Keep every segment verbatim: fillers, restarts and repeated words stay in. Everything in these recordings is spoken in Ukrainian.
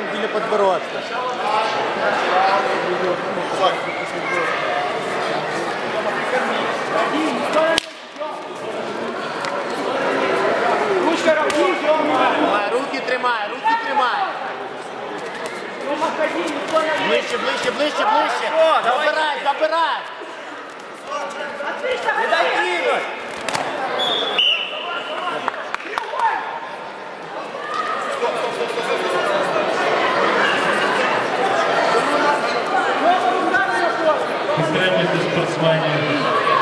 или подбородка. Руки тримай, руки тримай. Ближче, ближче, ближче, ближче. Забирай, забирай. Не дай кинуть. Підтримуйте спортсменів.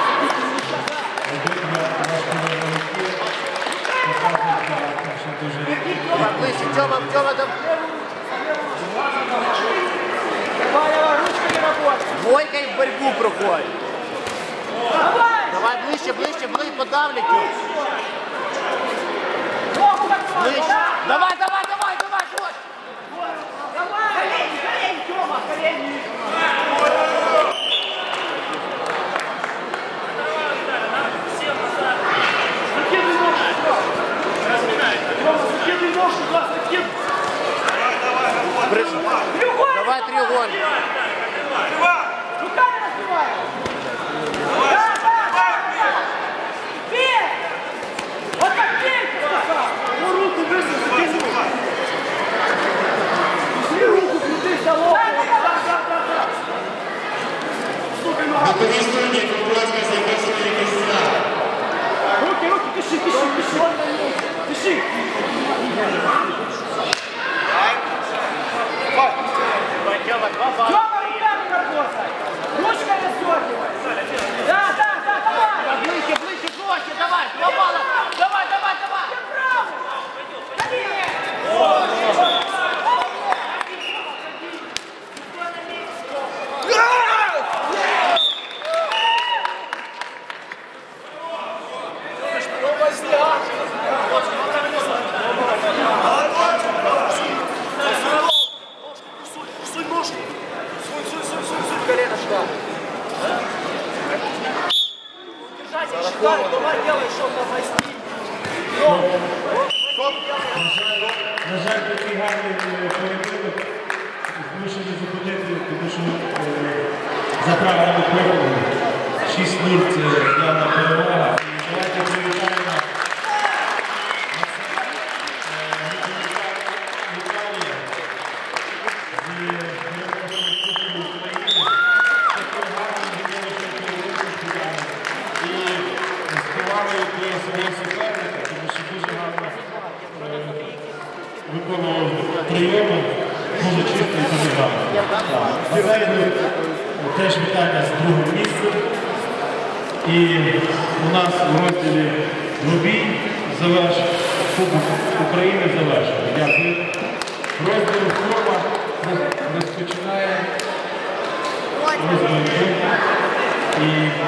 Ближче, Тёма, Тёма, там. Двойкой в борьбу проходит. Давай ближче, ближче, ближче, подавлять. Ближче. Давай, давай, давай, давай, вот. Давай, колени, колени, Тёма, колени. Закидывай ножку, Тёма, закидывай ножку, глаз, закидывай. Давай треугольник. Руками разбивай. Да, да, да, да. Бей. Вот так бей, сказал. Ну, руку высунь, закинь. Возьми руку, крути столом. Да, да, да, да, да. Слухай, ну. Використання, будь ласка, запасної місця. Руки, руки, пиши, пиши, пиши. Пиши. Тёма, два балла. Тёма, руками работай. Ручкой раздёргивай. Да, да, да, давай. Ближче, ближче, ближче, давай, два балла. Давай, давай, давай. Давай, делай, что на масти. На жаль, такий гарний поєдинок змушені зупинити, тому що за правилами правил шість нуль – це явна перевага. Давайте привітаємо Віталія зі Днем Кубку України. Такий гарний героїчний поєдинок співали. І співали до свого суперника, тому що дуже гарно виконував прийоми, дуже чітко і дуже гарно. Попереду теж вітання з другого місця. І у нас у розділі «Рубій» завершено, Кубок України завершено. Дякую. Розділ «Форма» розпочинає розбір. І